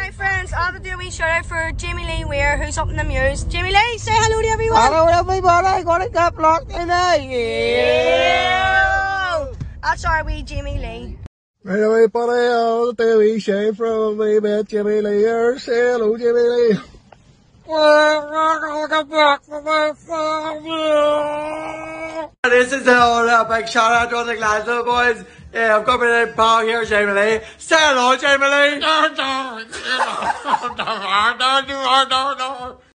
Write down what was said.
Right, friends, I have to do a wee shout out for Jamie Lee Weir, who's up in the Muse. Jamie Lee, say hello to everyone. Hello everybody, gonna get blocked today. Yeah. That's our wee Jamie Lee. Right, everybody, I'll do a wee shout from me about Jamie Lee here. Say hello, Jamie Lee. This is a big shout out to the Glasgow boys. Yeah, I've got my pal here, Jamie Lee. Say hello, Jamie Lee.